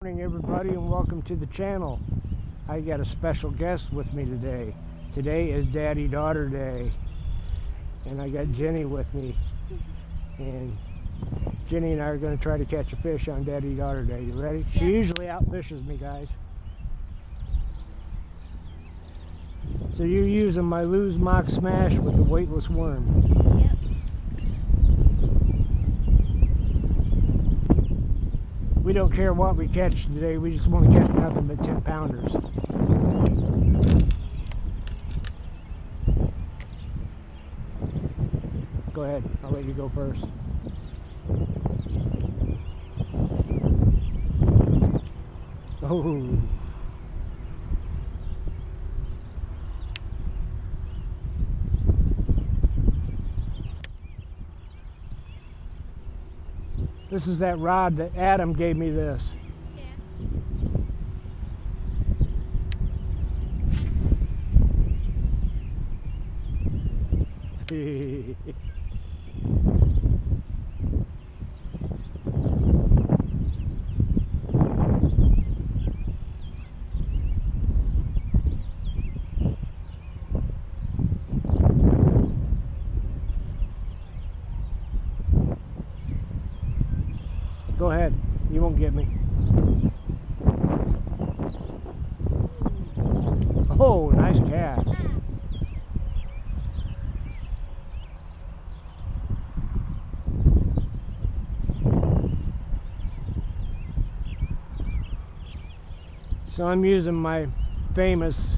Good morning everybody and welcome to the channel. I got a special guest with me today. Today is Daddy-Daughter Day and I got Jenny with me, and Jenny and I are going to try to catch a fish on Daddy-Daughter Day. You ready? Yep. She usually outfishes me, guys. So you're using my Lose Mock Smash with the weightless worm. Yep. We don't care what we catch today, we just want to catch nothing but 10 pounders. Go ahead, I'll let you go first. Oh. This is that rod that Adam gave me this. Yeah. Go ahead, you won't get me. Oh, nice cast. So I'm using my famous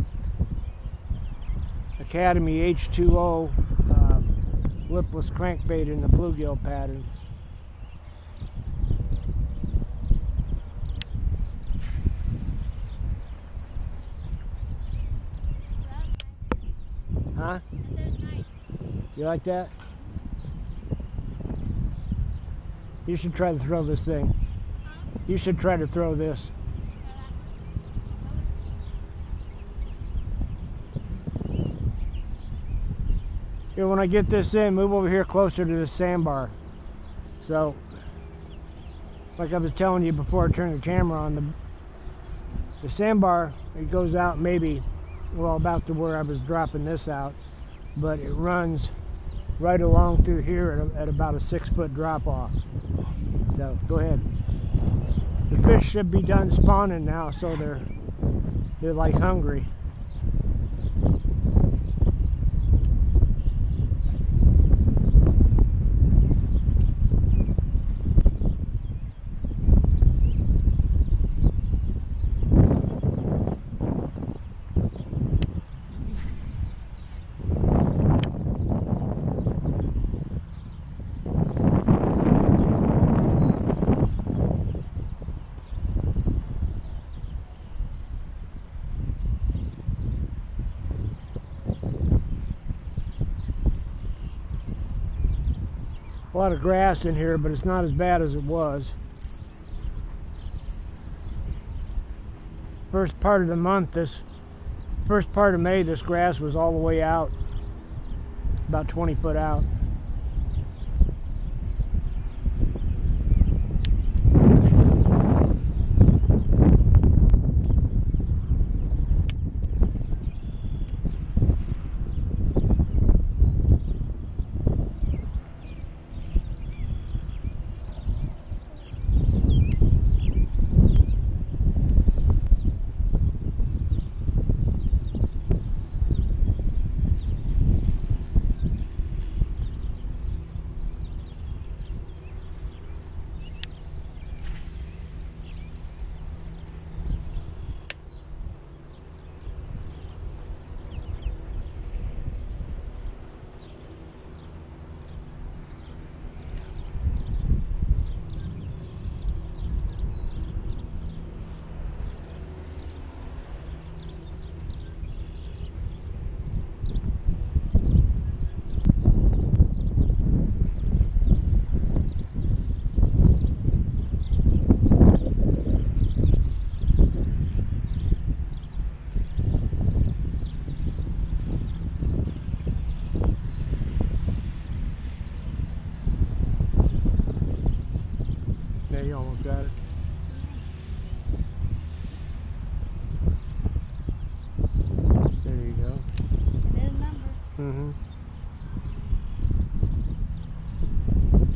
Academy H2O lipless crankbait in the bluegill pattern. Huh? You like that? You should try to throw this thing. You should try to throw this. Here, when I get this in, move over here closer to this sandbar. So, like I was telling you before I turned the camera on, the sandbar, it goes out maybe, well, about to where I was dropping this out, but it runs right along through here at about a 6-foot drop off. So go ahead. The fish should be done spawning now, so they're like hungry. A lot of grass in here, but it's not as bad as it was. First part of the month, first part of May, this grass was all the way out, about 20 foot out.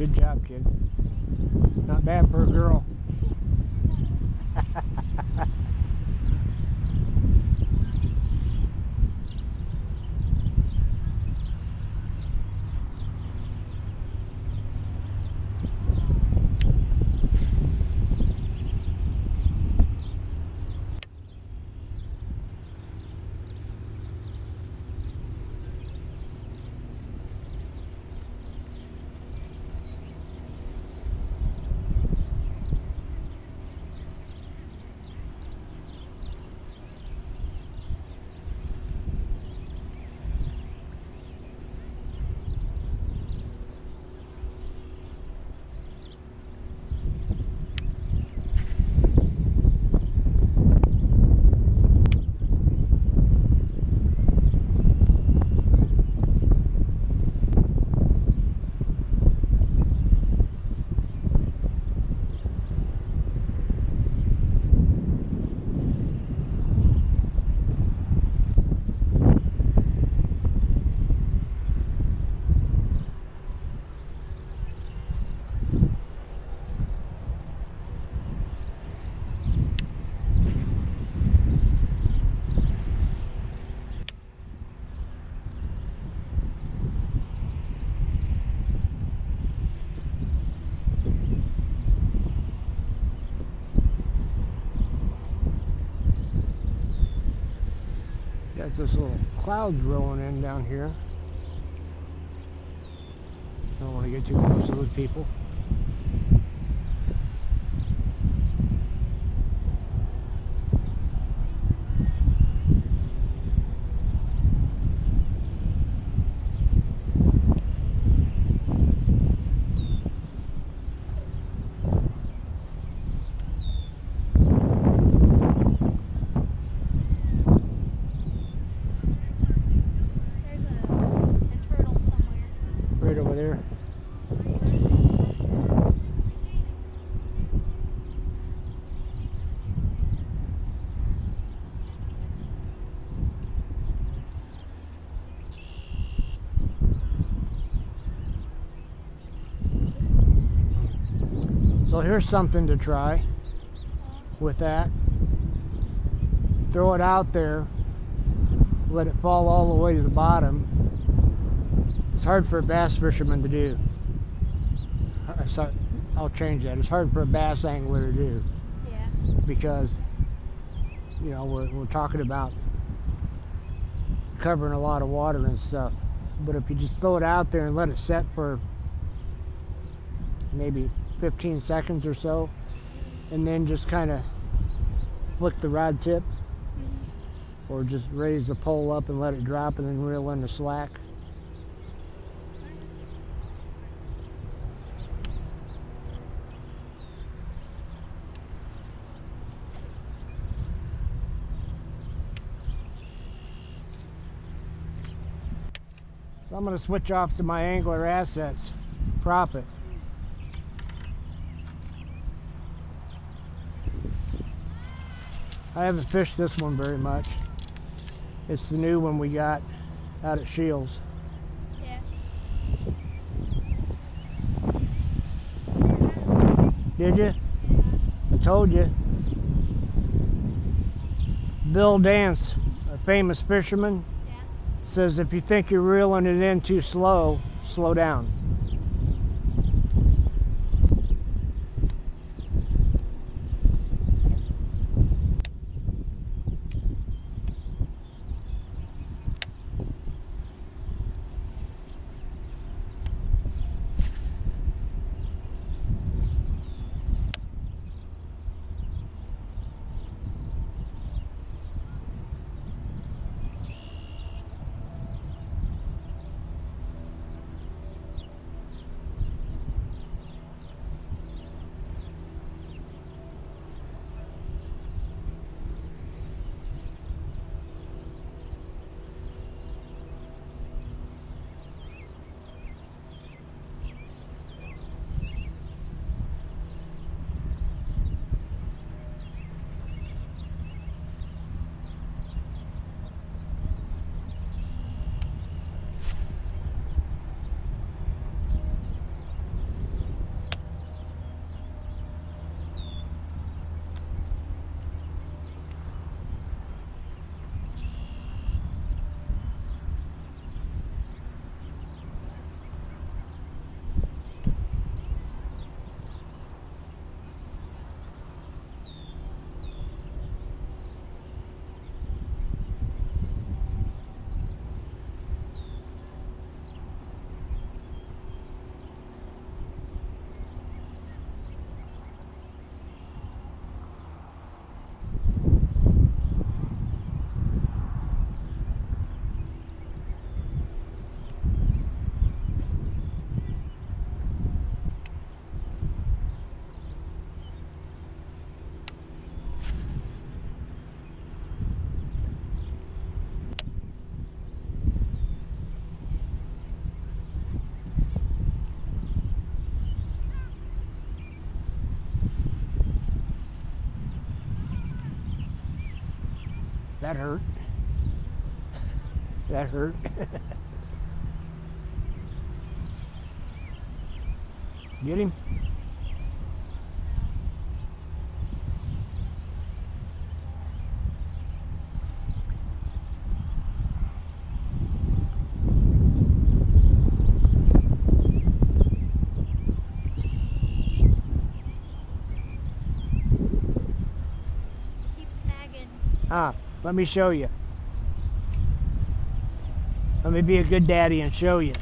Good job, kid. Not bad for a girl. Got this little clouds rolling in down here. Don't want to get too close to those people. Right over there. So here's something to try with that. Throw it out there, let it fall all the way to the bottom. It's hard for a bass fisherman to do. I'll change that. It's hard for a bass angler to do. Yeah. Because, you know, we're talking about covering a lot of water and stuff. But if you just throw it out there and let it set for maybe 15 seconds or so, and then just kind of flick the rod tip, or just raise the pole up and let it drop and then reel in the slack. So I'm going to switch off to my angler assets, Profit. I haven't fished this one very much. It's the new one we got out at Shields. Yeah. Did you? I told you. Bill Dance, a famous fisherman, says if you think you're reeling it in too slow, slow down. That hurt. That hurt. Get him? Keep snagging. Ah, let me show you. Let me be a good daddy and show you.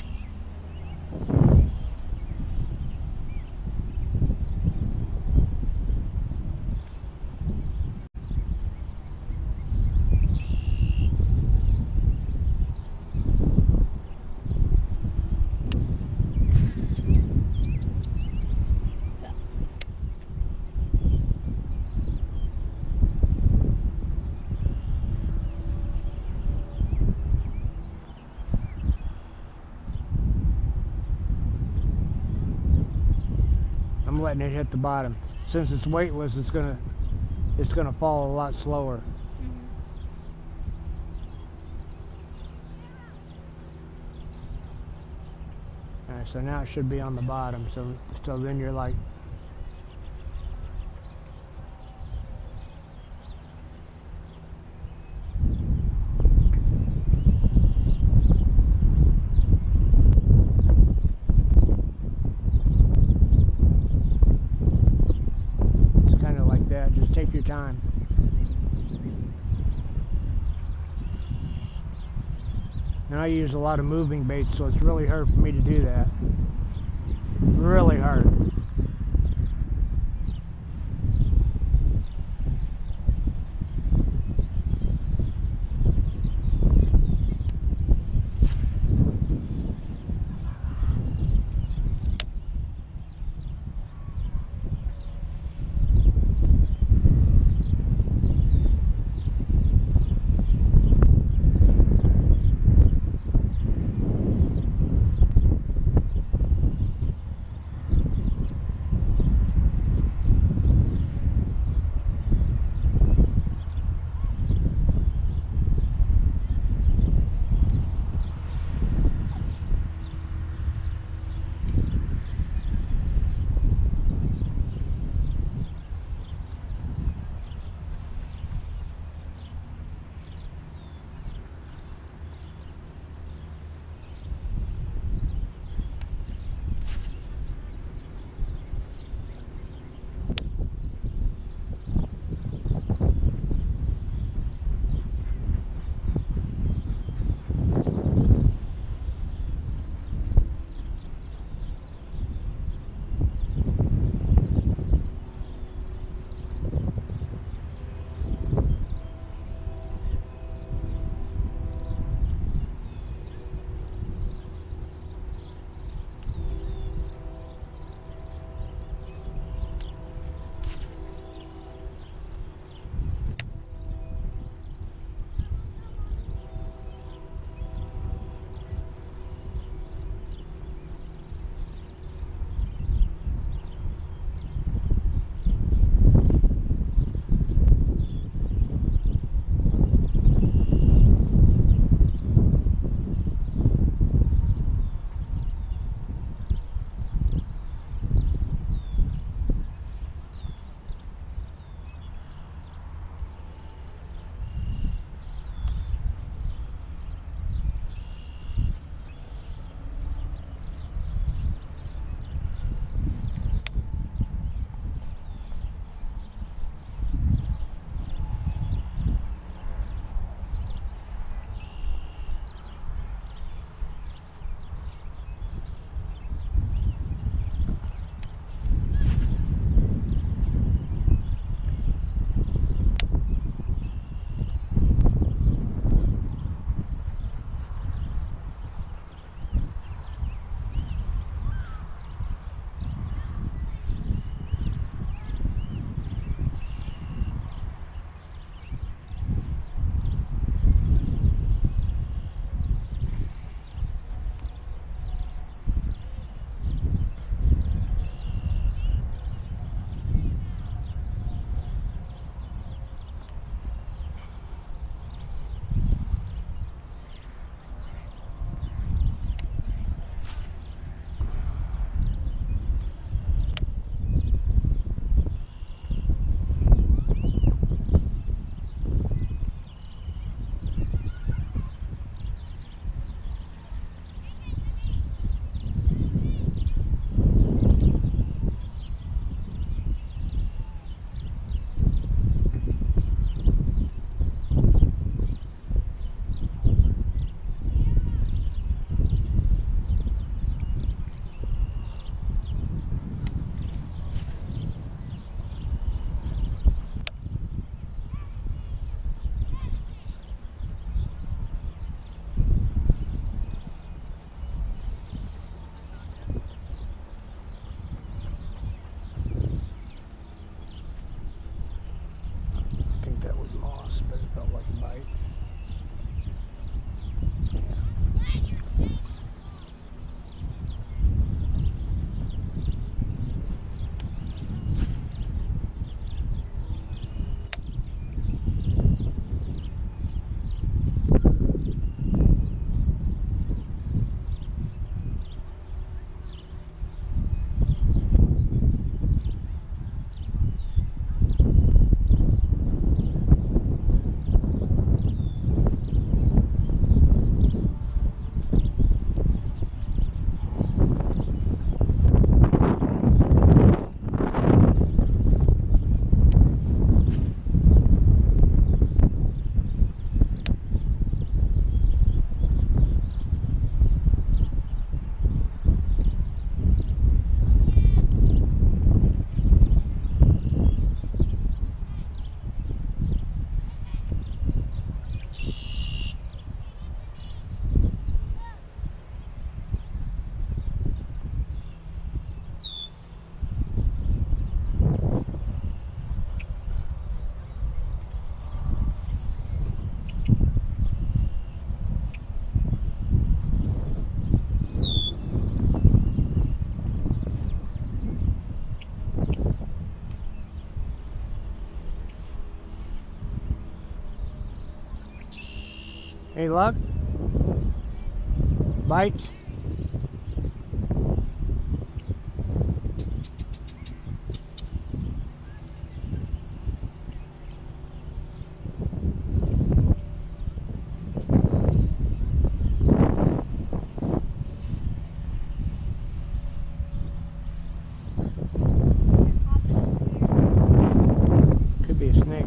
I'm letting it hit the bottom. Since it's weightless, it's gonna fall a lot slower. All right, so now it should be on the bottom. So then you're like, it's kind of like that. Just take your time. Now I use a lot of moving baits, so it's really hard for me to do that. Really hard. Any luck? Bites? Could be a snake.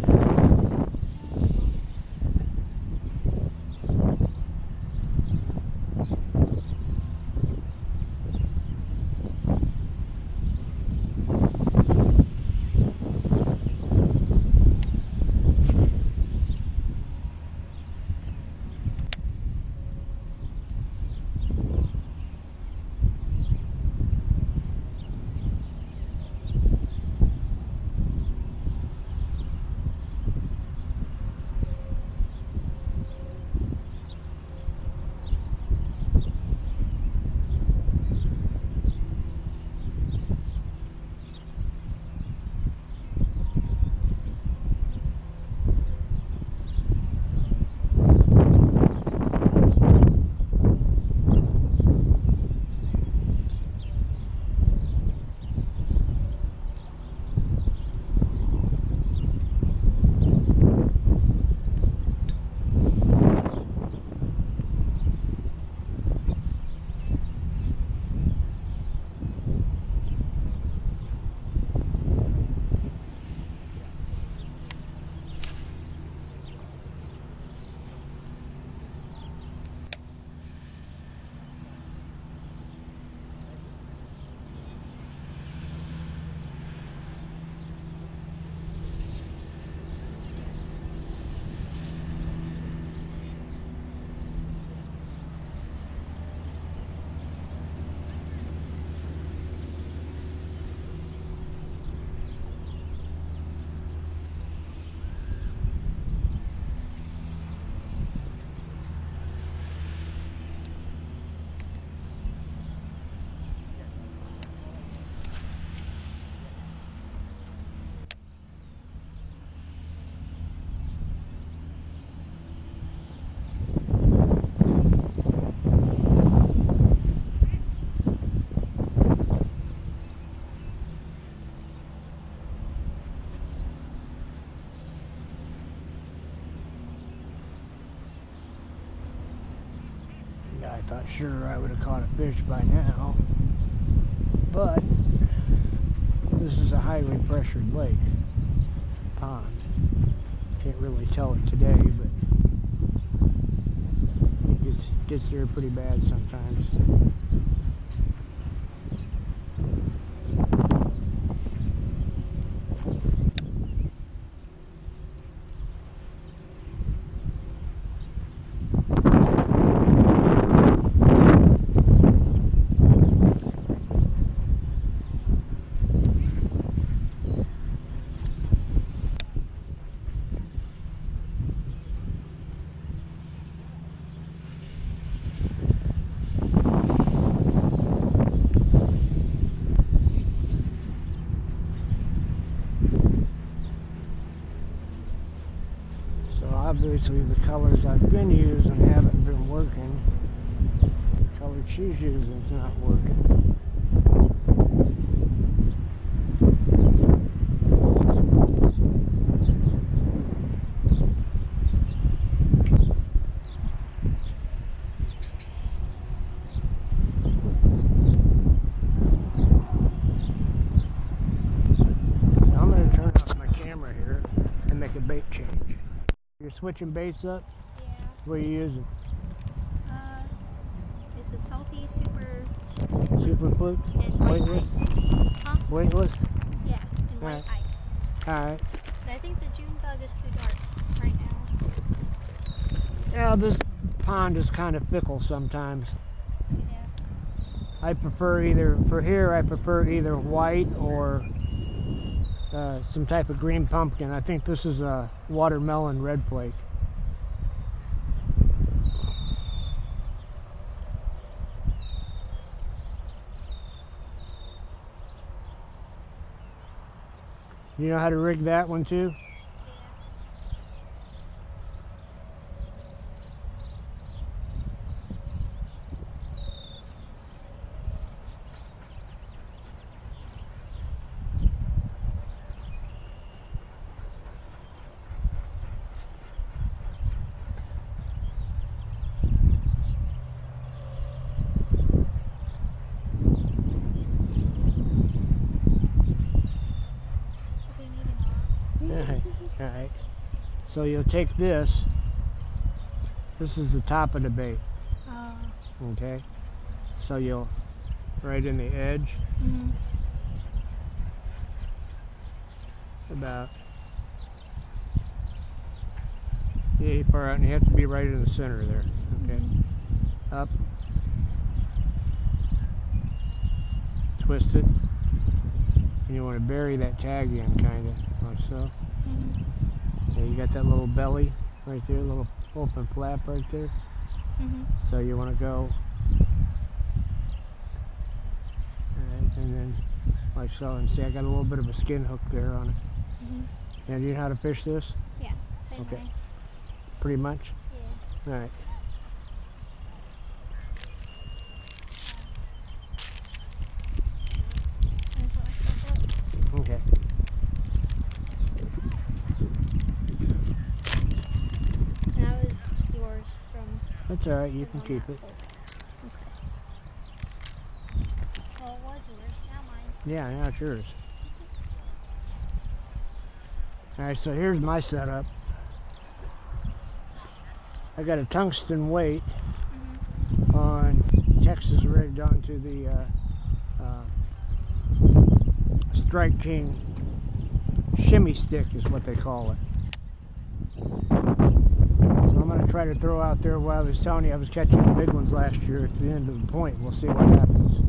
I thought sure I would have caught a fish by now, but this is a highly pressured lake, pond. Can't really tell it today, but it gets there pretty bad sometimes. Obviously the colors I've been using haven't been working. The color she's using is not working. So I'm going to turn off my camera here and make a bait change. You're switching baits up? Yeah. What are you using? It's a salty super Fluke? and Weightless? ice. Huh? Weightless? Yeah, and white ice. Alright. But I think the June bug is too dark right now. Yeah, this pond is kind of fickle sometimes. Yeah. I prefer either white or some type of green pumpkin. I think this is a watermelon red flake. You know how to rig that one too? Alright. So you'll take this. This is the top of the bait. Okay. So you'll right in the edge. Mm-hmm. About far out, and you have to be right in the center there. Okay. Mm-hmm. Up. Twist it. And you want to bury that tag in, kind of, like so. Mm-hmm. Yeah, you got that little belly right there, little open flap right there. Mm-hmm. So you want to go, and then like so. And see, I got a little bit of a skin hook there on it. Mm-hmm. Now, do you know how to fish this? Yeah, same Okay. way. Pretty much? Yeah. Alright. And put myself up. Okay. And that was yours from... That's alright, you was can on keep that it. pole. Okay. Well, it was yours, now mine. Yeah, now it's yours. Alright, so here's my setup. I got a tungsten weight on Texas rigged onto the Strike King shimmy stick is what they call it. So I'm going to try to throw out there. While I was telling you I was catching the big ones last year at the end of the point. We'll see what happens.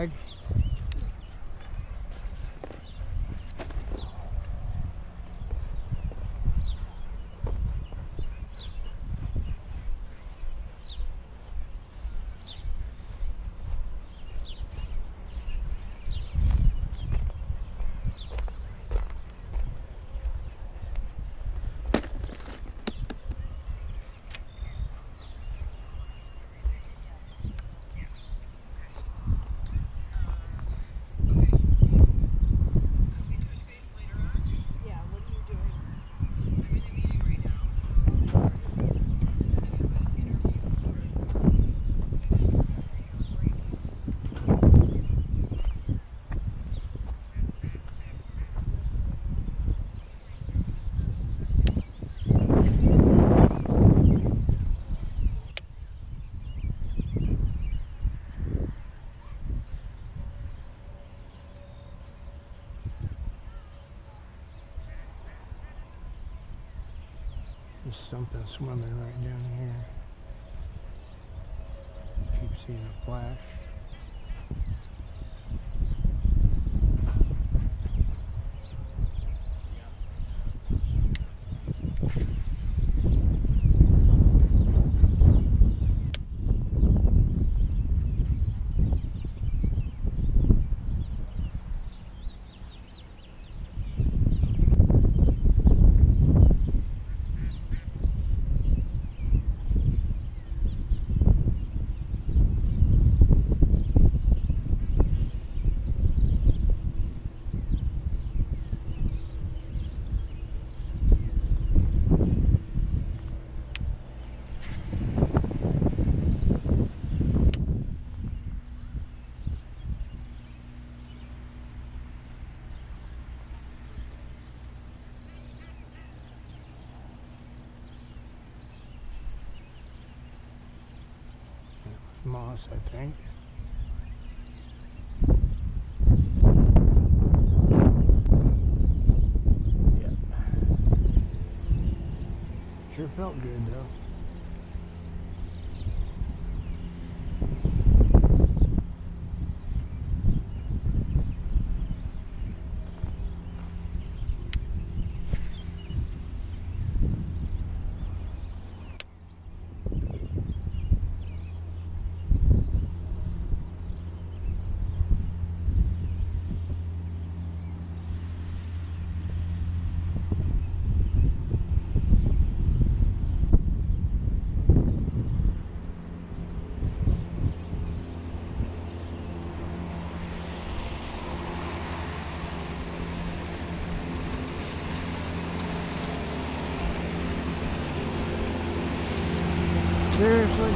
bag. There's something swimming right down here. Keep seeing a flash. Moss, I think. Yep. Sure felt good though. Seriously?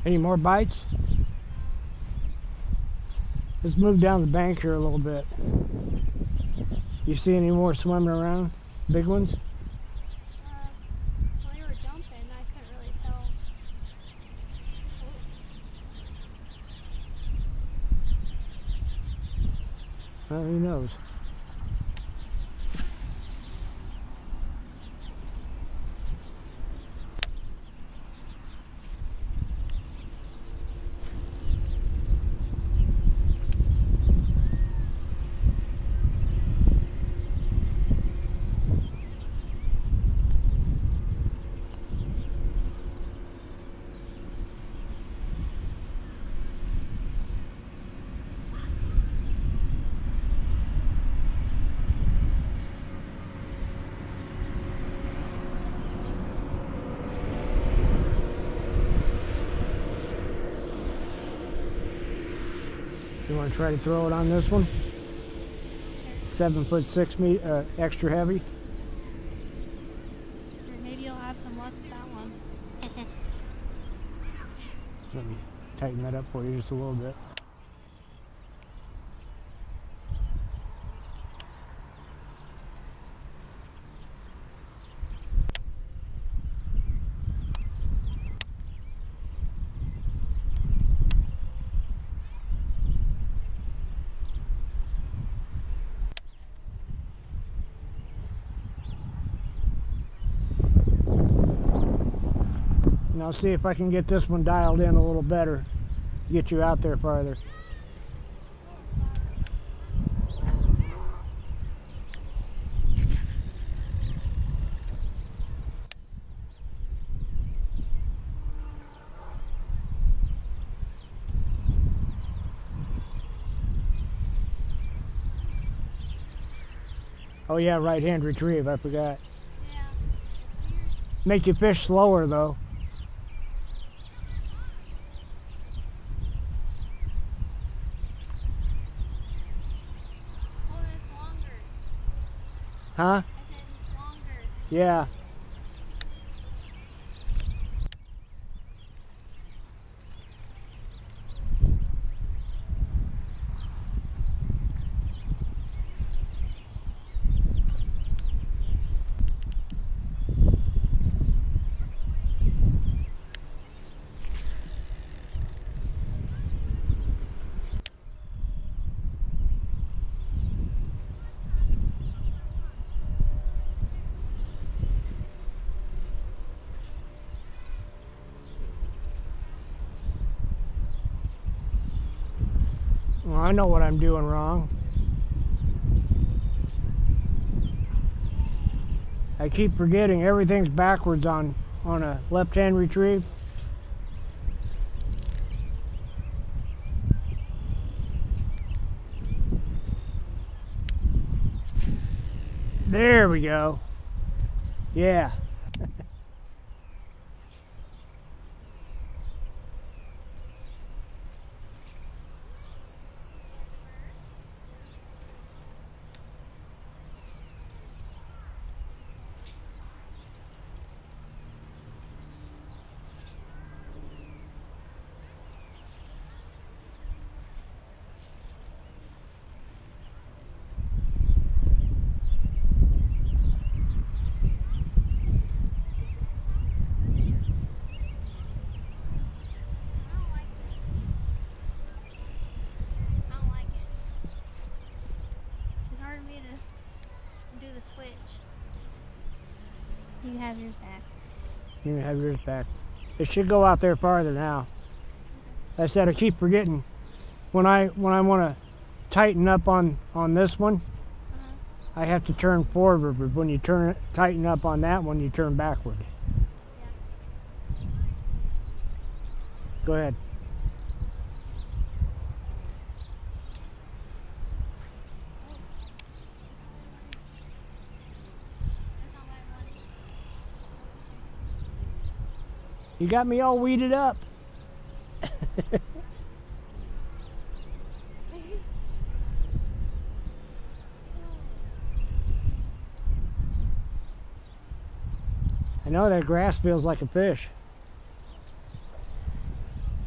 Any more bites? Let's move down the bank here a little bit. You see any more swimming around? Big ones? While you were jumping, I couldn't really tell. Well, who knows? You want to try to throw it on this one? 7'6" extra heavy. Or maybe you'll have some luck with that one. Let me tighten that up for you just a little bit. And I'll see if I can get this one dialed in a little better, get you out there farther. Oh yeah, right hand retrieve, I forgot. Yeah. Make you fish slower though. Oh, it's longer. Huh? I said it's longer. Yeah. Well, I know what I'm doing wrong. I keep forgetting everything's backwards on a left-hand retrieve. There we go. Yeah. I don't like it. It's hard for me to do the switch. You have yours back. You can have yours back. It should go out there farther now. Like I said, I keep forgetting. When I want to tighten up on this one, I have to turn forward, but when you tighten up on that one, you turn backward. Yeah. Go ahead. That's not what I wanted. You got me all weeded up. I know that grass feels like a fish.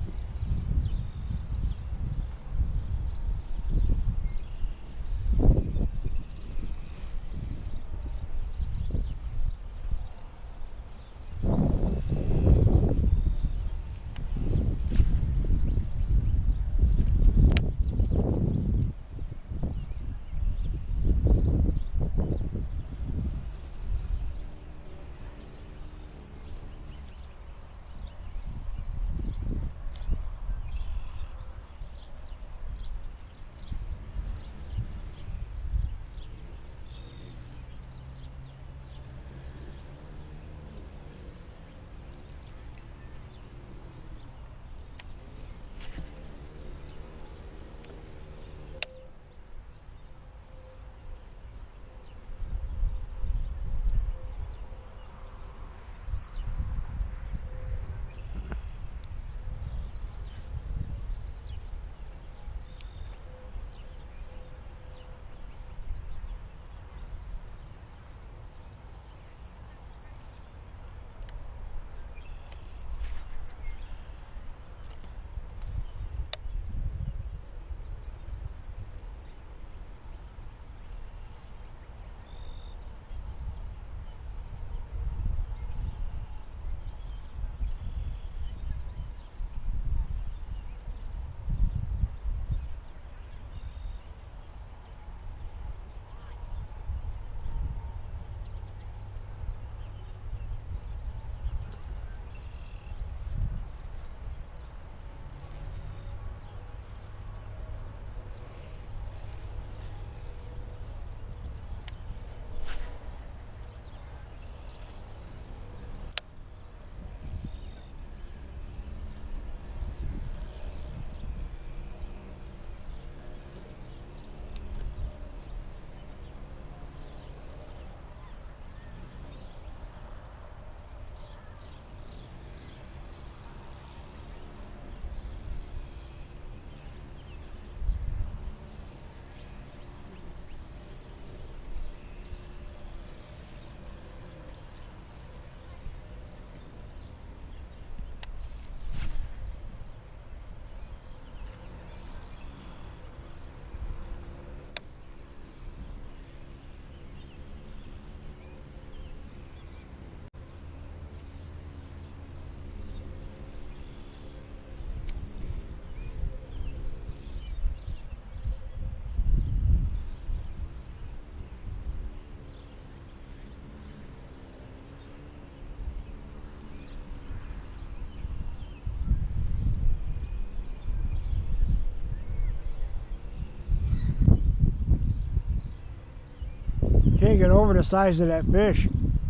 Can't get over the size of that fish.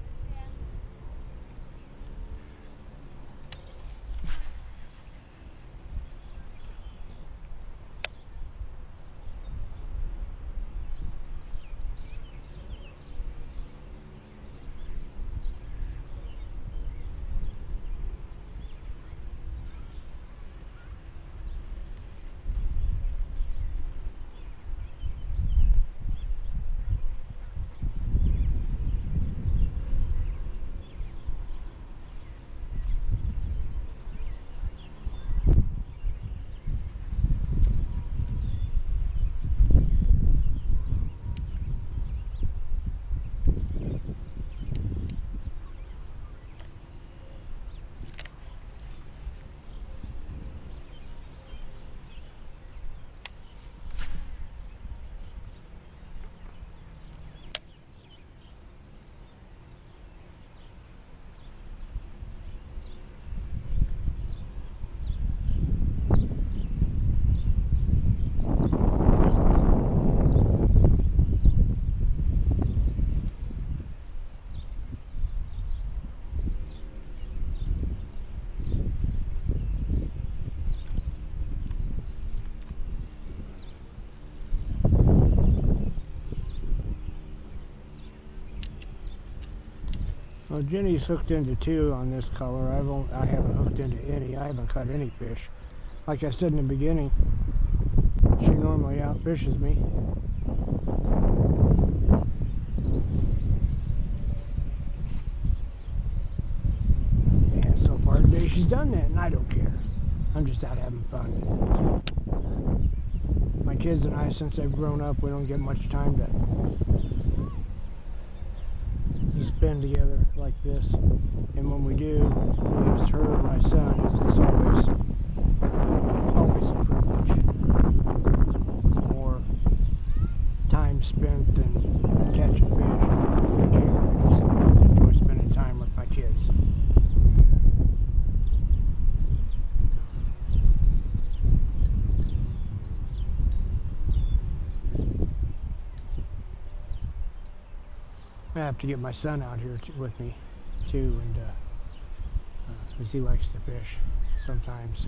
Well, Jenny's hooked into 2 on this color. I haven't hooked into any. I haven't caught any fish. Like I said in the beginning, she normally outfishes me. And so far today she's done that, and I don't care. I'm just out having fun. My kids and I, since they've grown up, we don't get much time to spend together like this, and when we do, whether it's her or my son, it's always a privilege. It's more time spent than catching fish. I enjoy spending time with my kids. I have to get my son out here with me too, and because he likes to fish sometimes.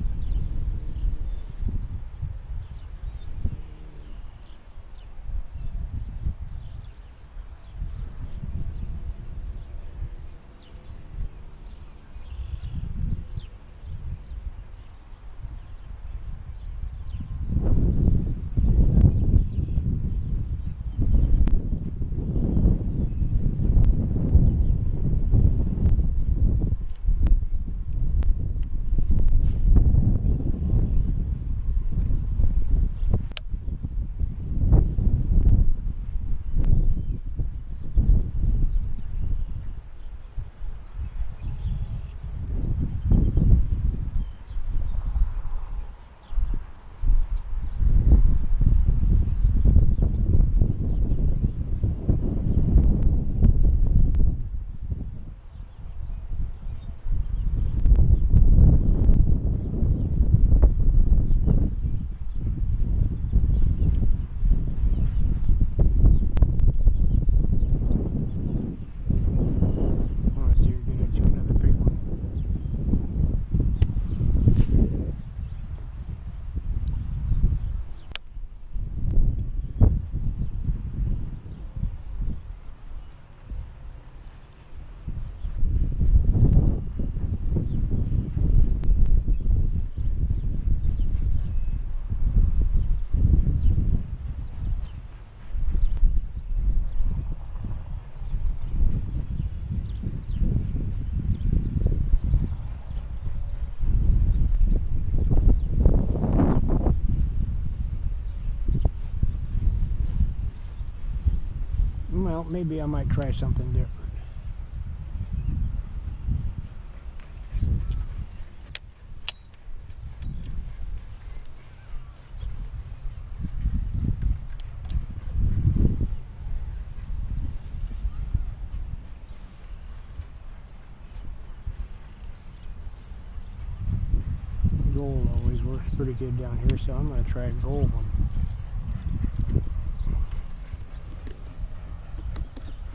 Well, maybe I might try something different. Gold always works pretty good down here, so I'm going to try a gold one.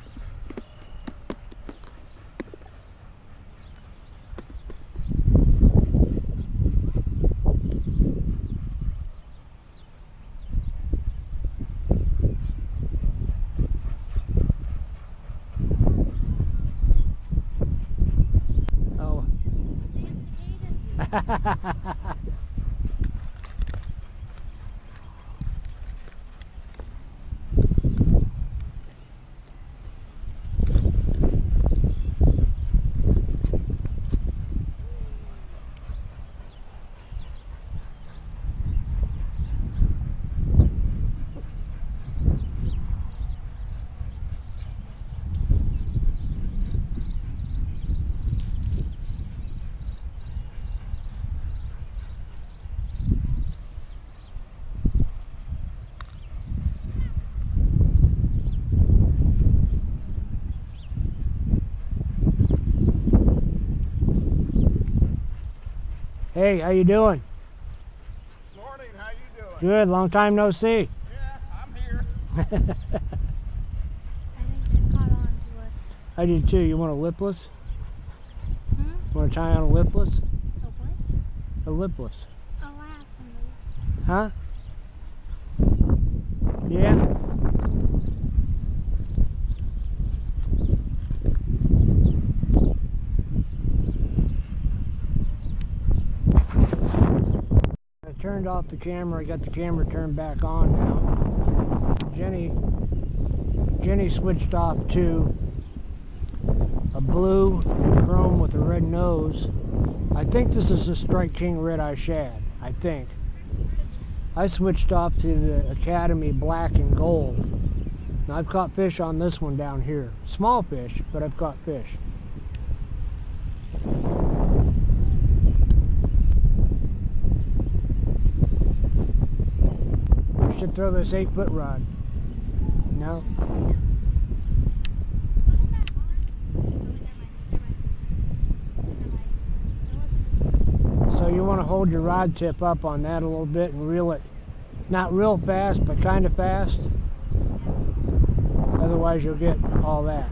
Hey, how you doing? Morning, how you doing? Good, long time no see. Yeah, I'm here. I think they caught on to us. I did too. You want a lipless? Hmm? Want to try on a lipless? A what? A lipless. A laugh. Huh? Yeah? I turned off the camera. I got the camera turned back on now. Jenny switched off to a blue chrome with a red nose. I think this is a Strike King red-eye shad. I think. I switched off to the Academy black and gold. Now I've caught fish on this one down here. Small fish, but I've caught fish. I should throw this 8-foot rod. No? So you want to hold your rod tip up on that a little bit and reel it, not real fast, but kind of fast. Otherwise you'll get all that.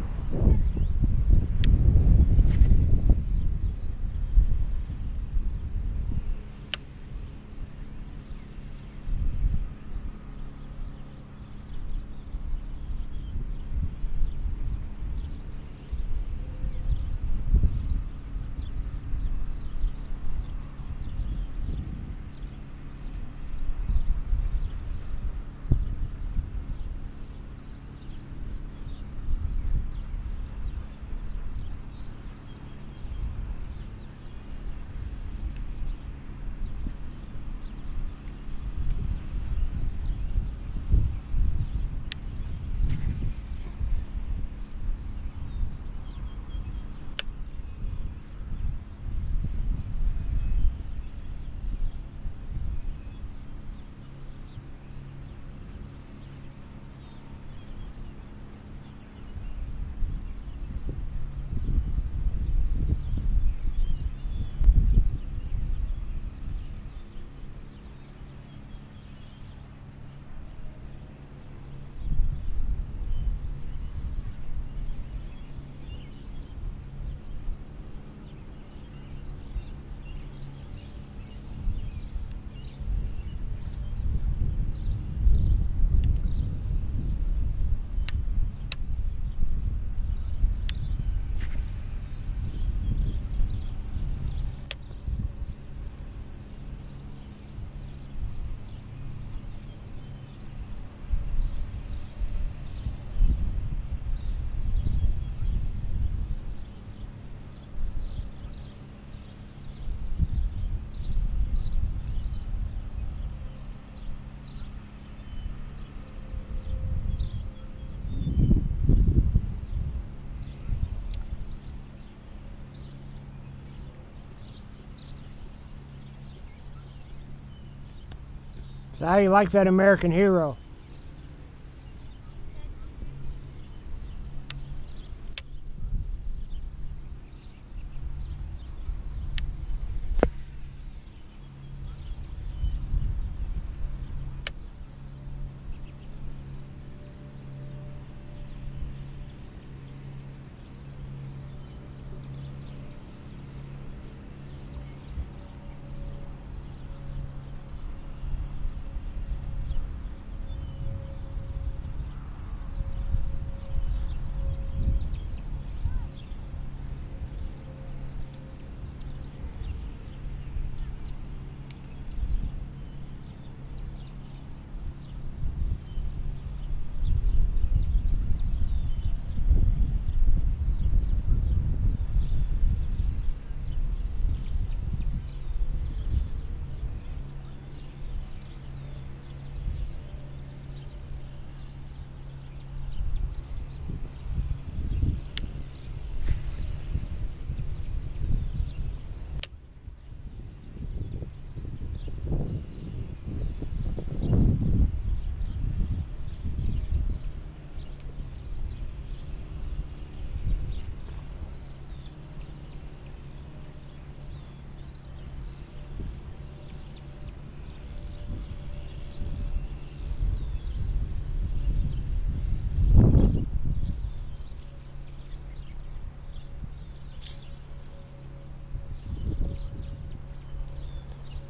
So how you like that American Hero?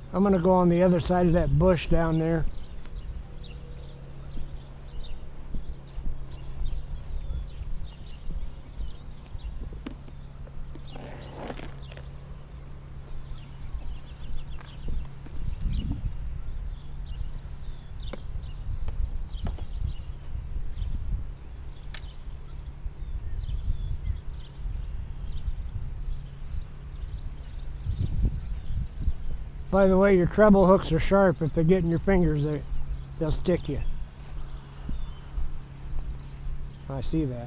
I'm going to go on the other side of that bush down there. By the way, your treble hooks are sharp. If they get in your fingers, they'll stick you. I see that.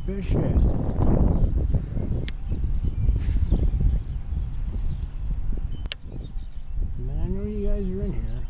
fish yet. Man, I know you guys are in here.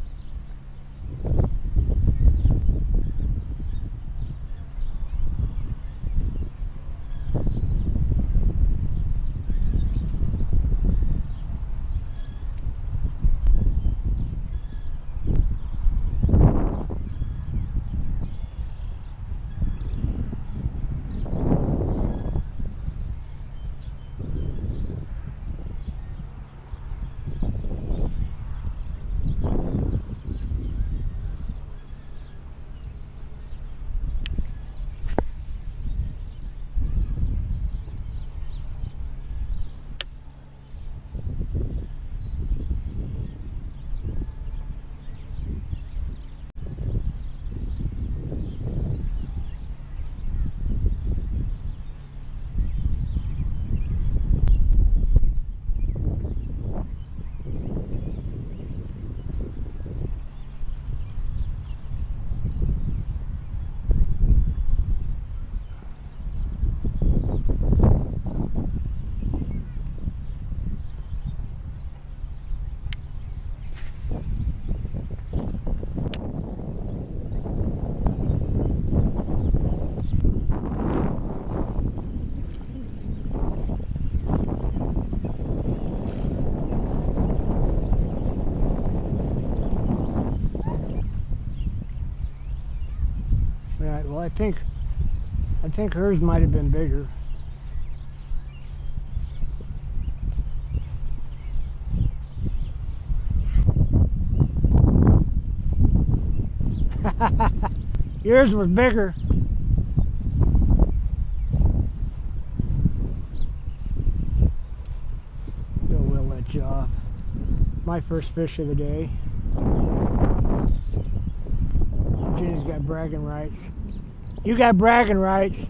Right, well I think hers might have been bigger. Yours was bigger. So we'll let you off. My first fish of the day. Jenny's got bragging rights. You got bragging rights.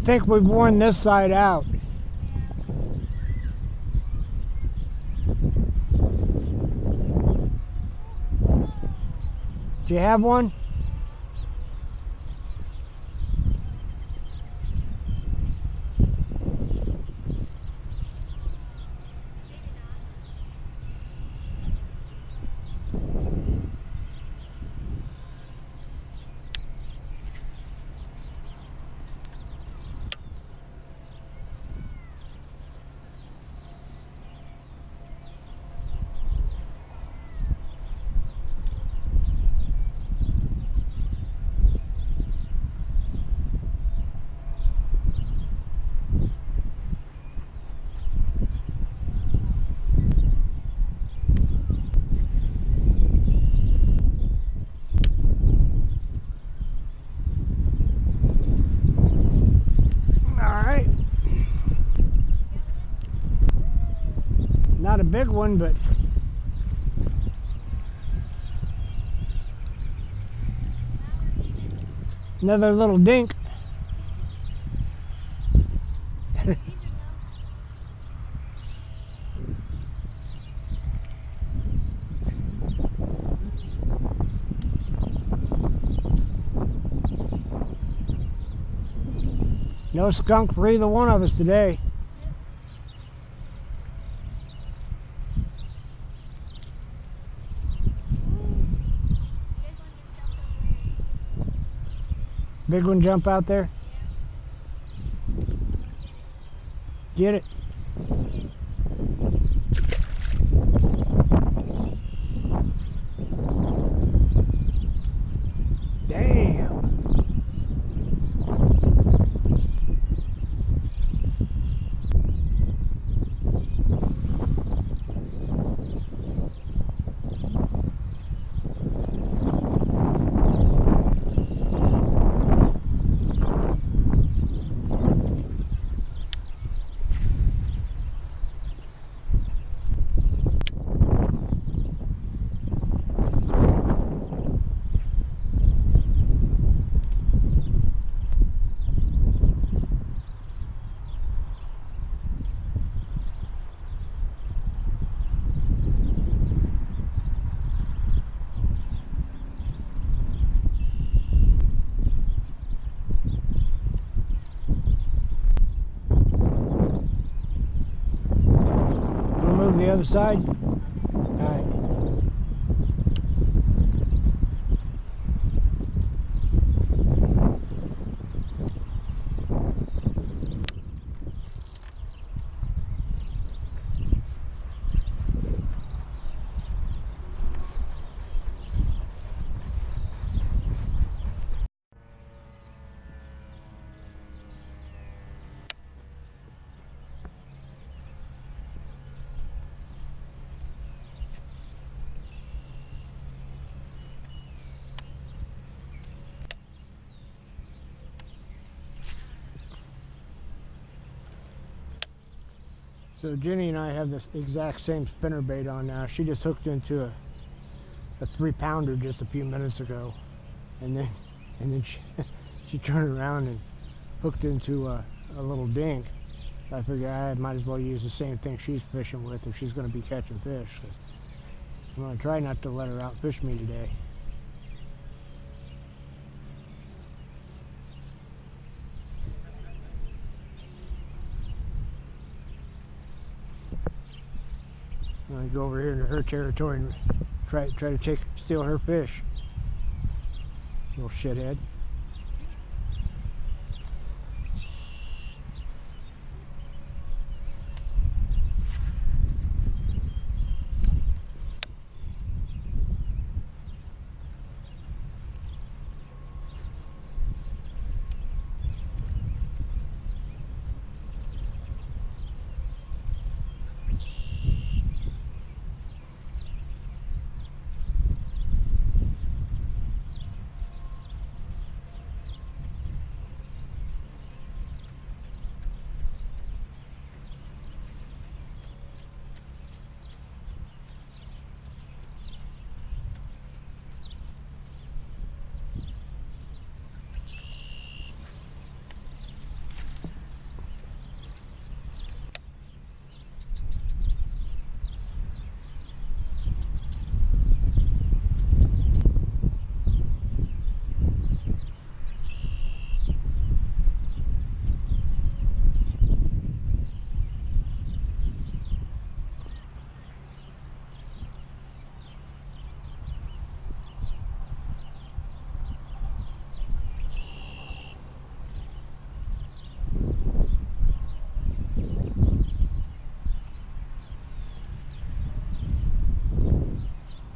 think we've worn this side out. Do you have one? Not a big one, but another little dink. No skunk for either one of us today. Big one jump out there? Get it? Damn. The other side. All right. So Jenny and I have this exact same spinnerbait on now. She just hooked into a 3-pounder just a few minutes ago, and then she turned around and hooked into a little dink. I figured I might as well use the same thing she's fishing with if she's going to be catching fish. I'm going to try not to let her outfish me today. I'm going to go over here into her territory and try to steal her fish. Little shithead.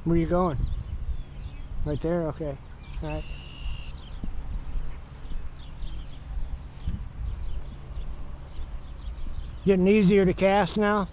Where are you going? Right there? Okay. All right. Getting easier to cast now?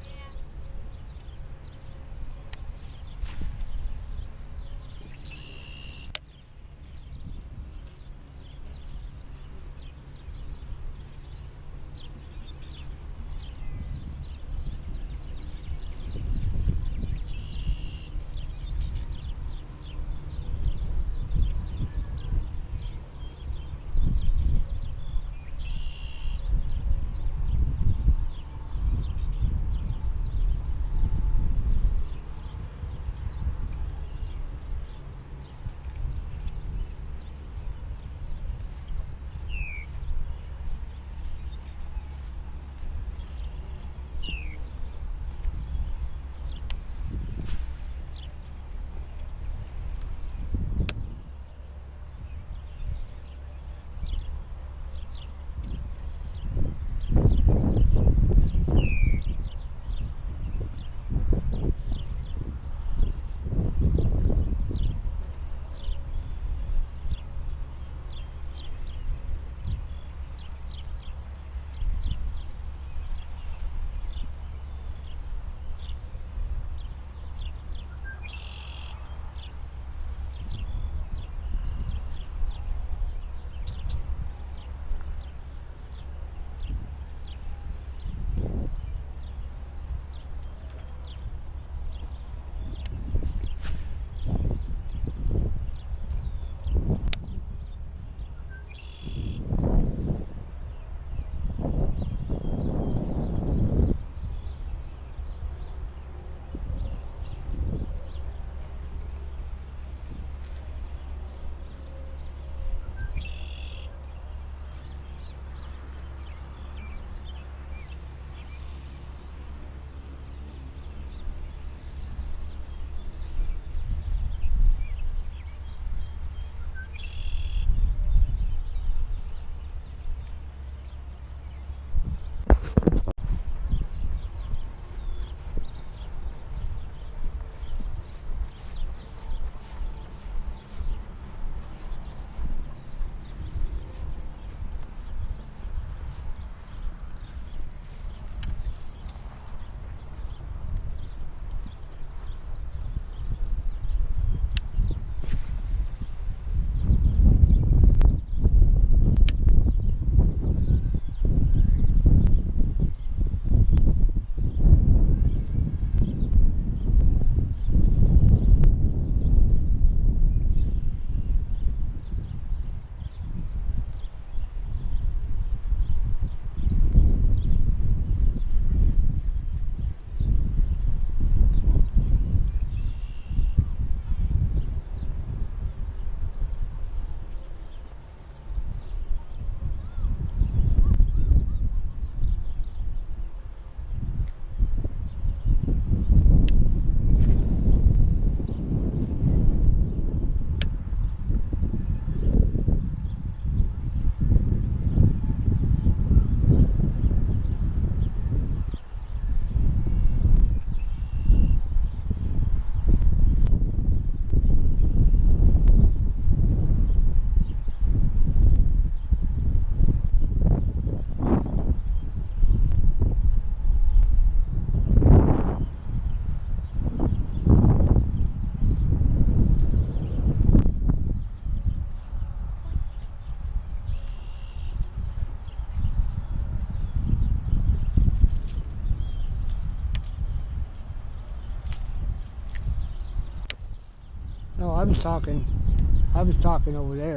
No, I was talking. I was talking over there.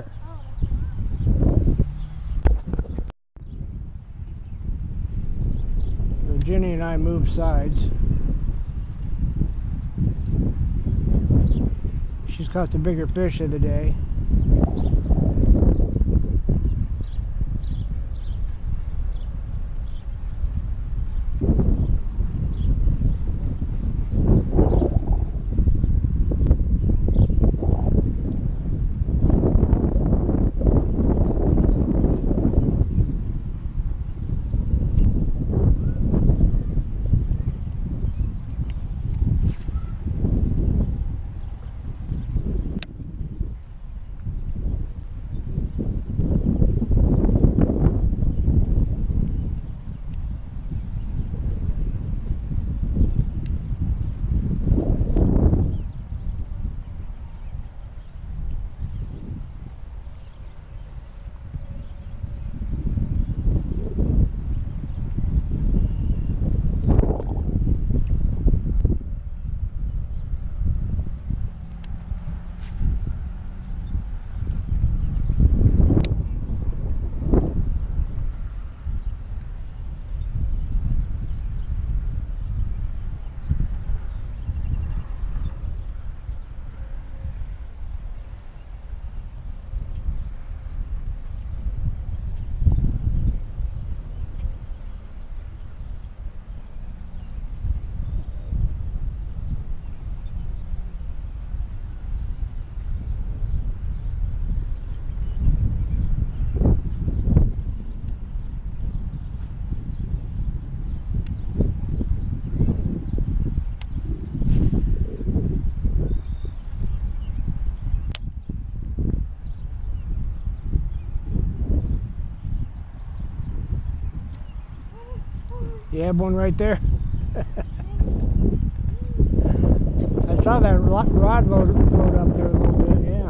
So Jenny and I moved sides. She's caught the bigger fish of the day. You have one right there? I saw that rod float up there a little bit, yeah.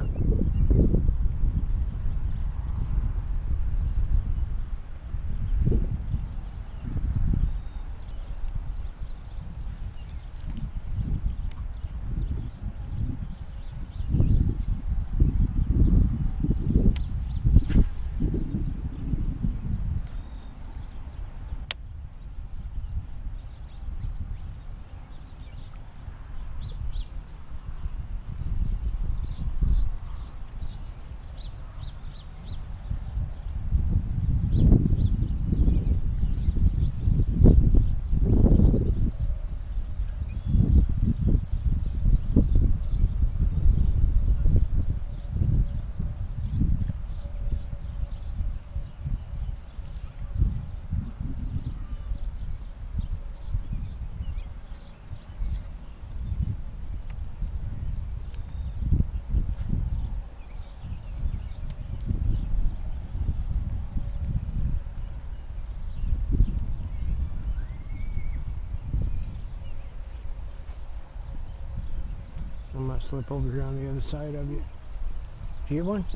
I might slip over here on the other side of you. Do you get one?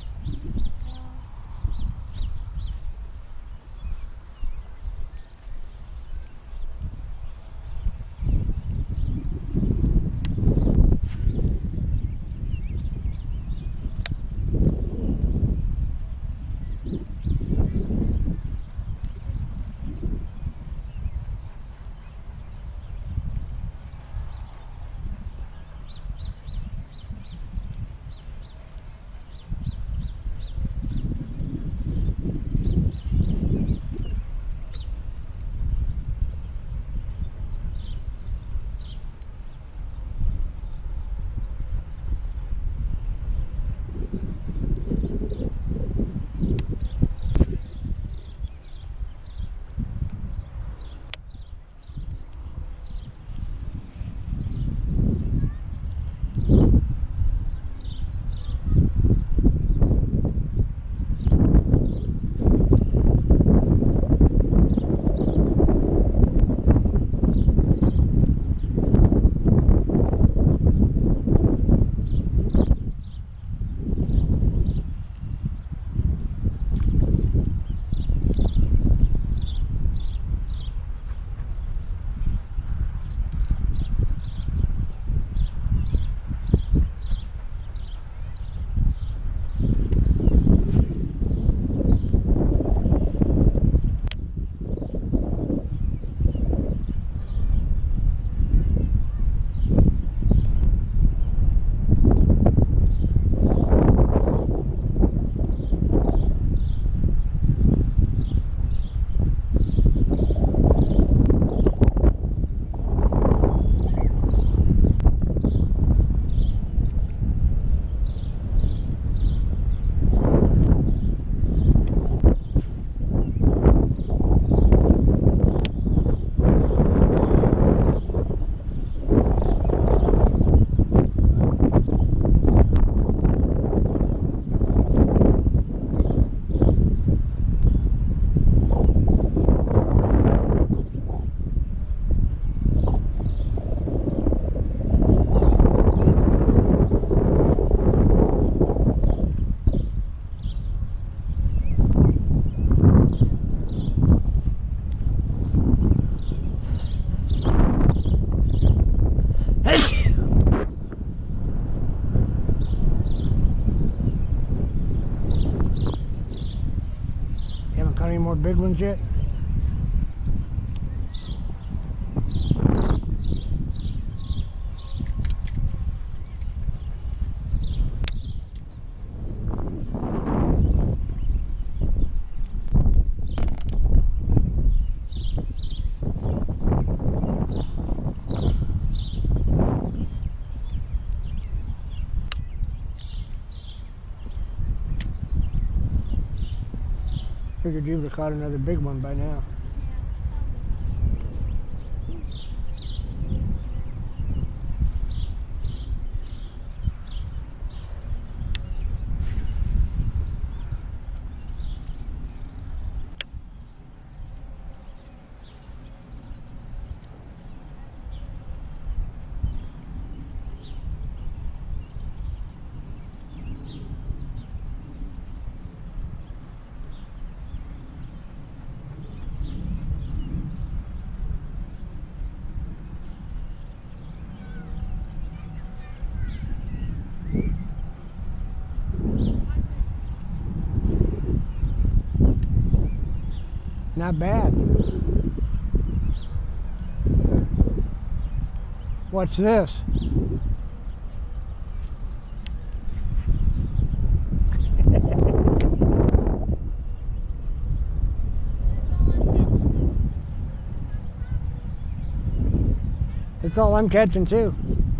Any more big ones yet? Figured you would have caught another big one by now. Not bad. What's this? That's all I'm catching too.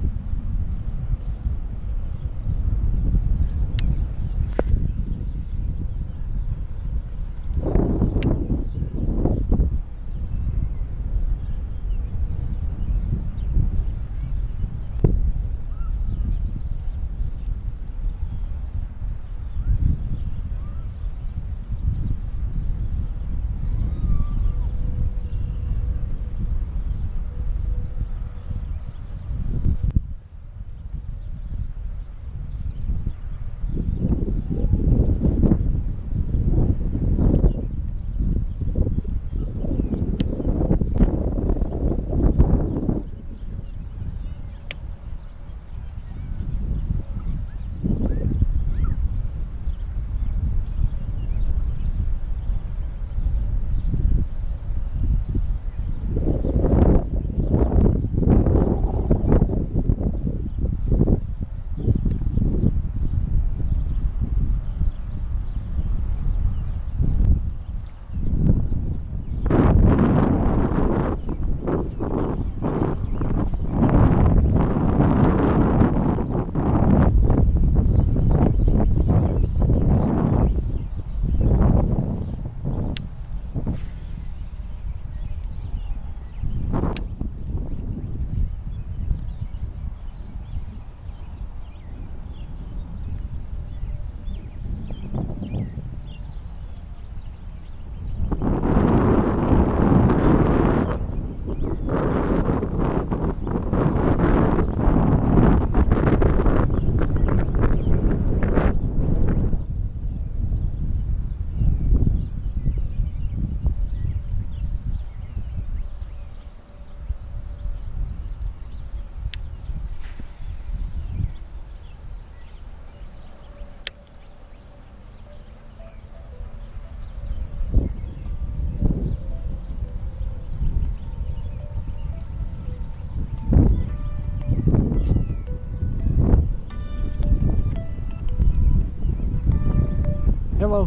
Hello.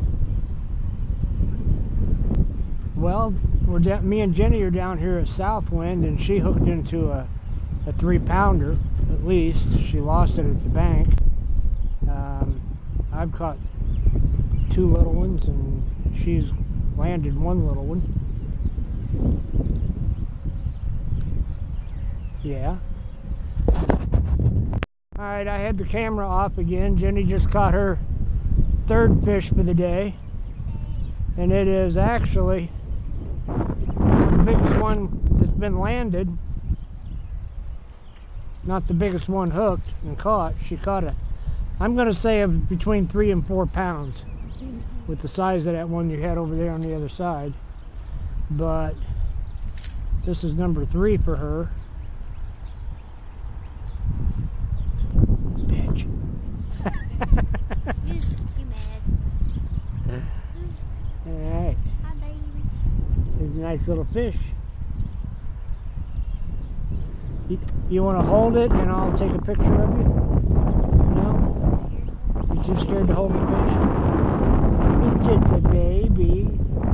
Well, me and Jenny are down here at Southwind, and she hooked into a 3-pounder at least. She lost it at the bank. I've caught 2 little ones, and she's landed 1 little one. Yeah. Alright, I had the camera off again. Jenny just caught her 3rd fish for the day, and it is actually the biggest one that's been landed. Not the biggest one hooked and caught. She caught I'm going to say of between 3 and 4 pounds with the size of that one you had over there on the other side. But this is number 3 for her. Bitch. Alright. Hi, baby. It's a nice little fish. You want to hold it and I'll take a picture of you? No? You're too scared to hold the fish? It's just a baby.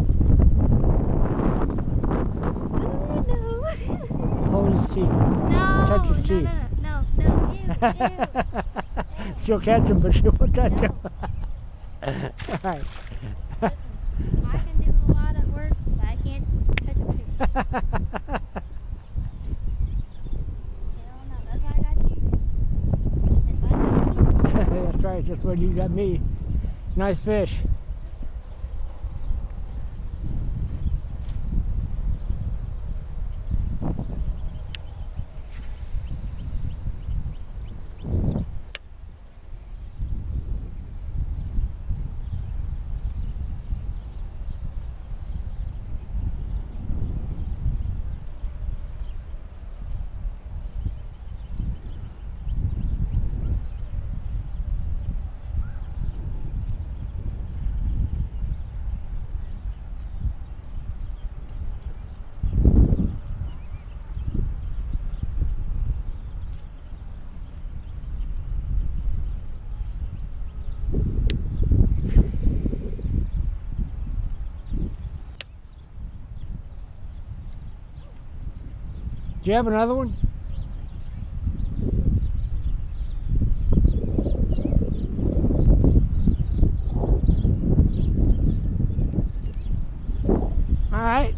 Ooh, no. Hold his teeth. No. Touch his teeth. No. Ew. She'll catch him, but she won't touch him. Alright. I can do a lot of work, but I can't touch a fish. That's why I got you. That's why I got you. That's right, just what you got me. Nice fish. Do you have another one? All right.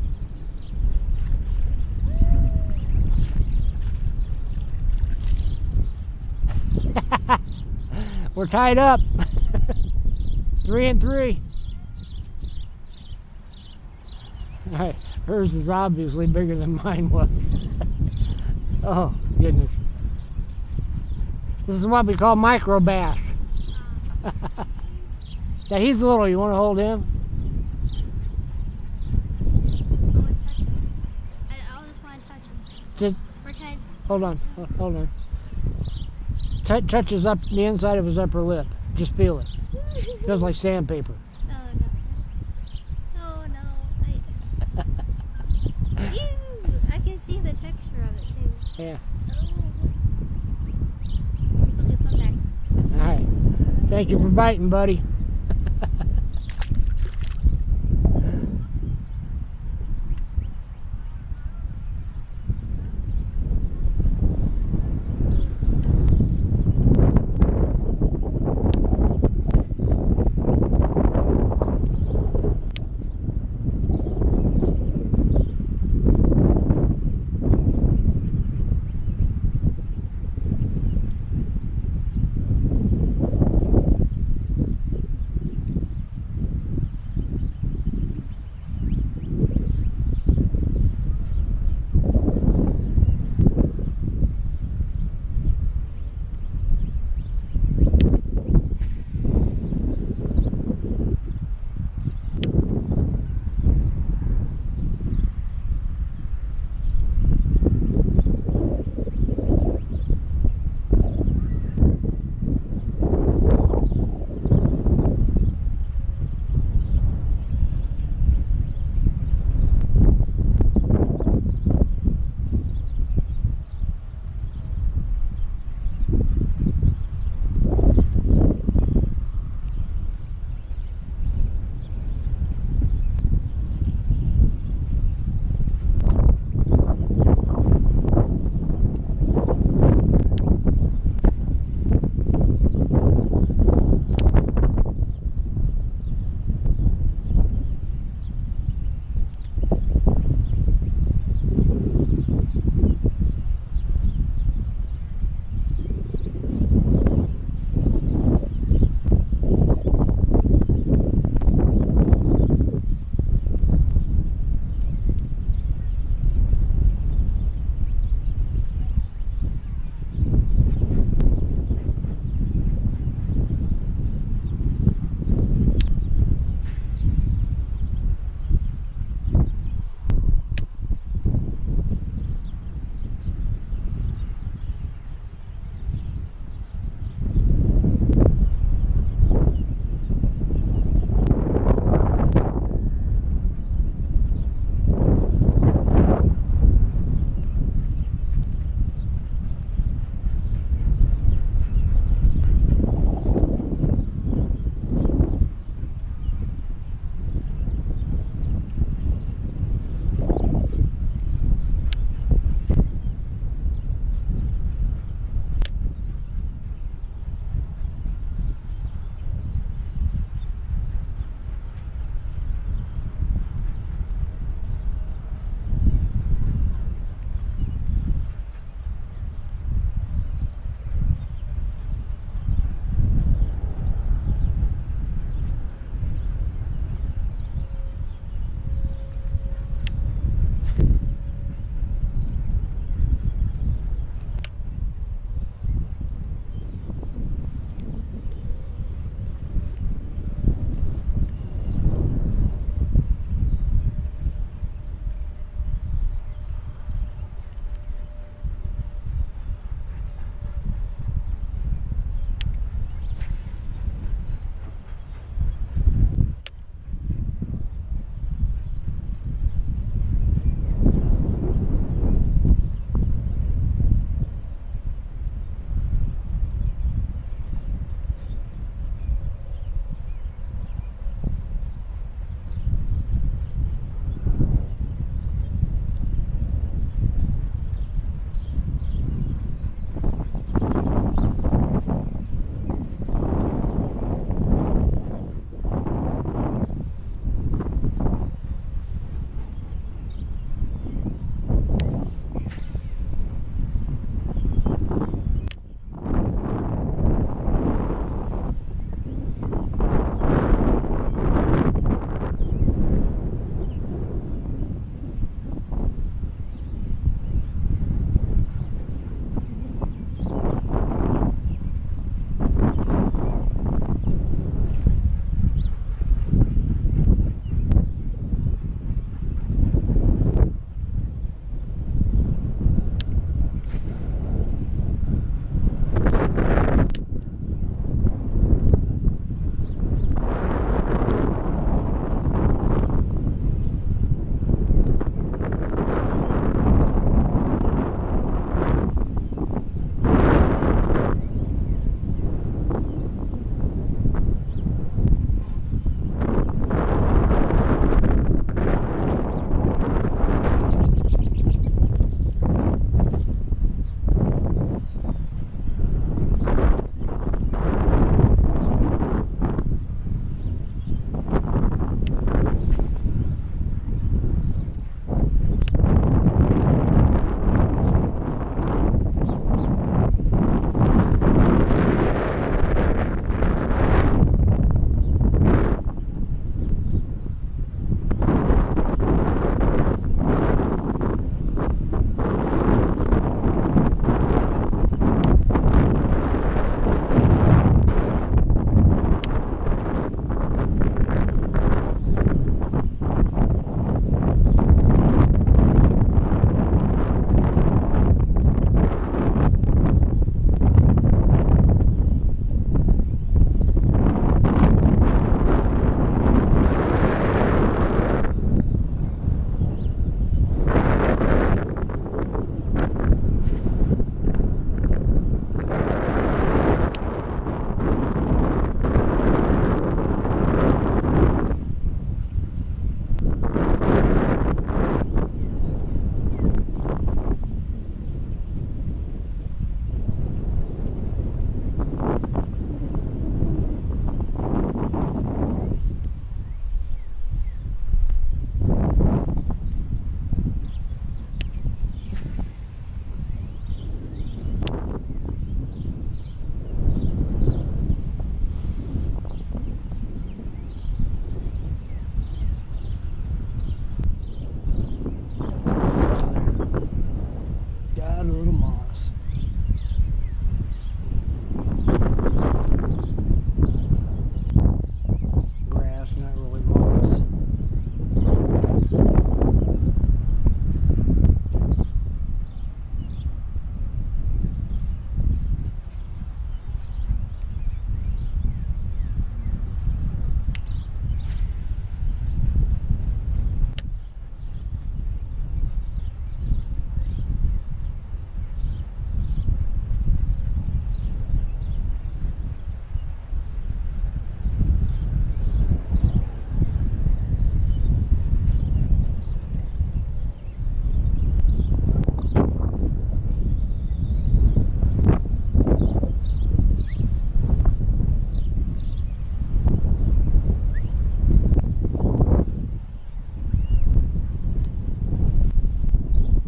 We're tied up. 3 and 3. All right. Hers is obviously bigger than mine was. Oh, goodness. This is what we call micro bass. Yeah, he's little. You want to hold him? I just want to touch him. Just Where can hold on. Hold on. Touch his up the inside of his upper lip. Just feel it. Feels like sandpaper. No, no. No, no. Ew! I can see the texture of it too. Yeah. Okay, come back. All right. Thank you for biting, buddy.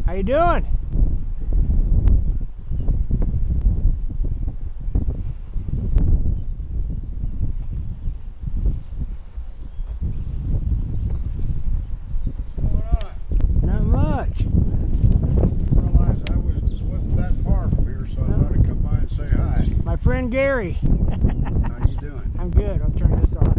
How you doing? What's going on? Not much. I realized I wasn't that far from here, so I thought I'd come by and say hi. My friend Gary. How you doing? I'm good. I'll turn this off.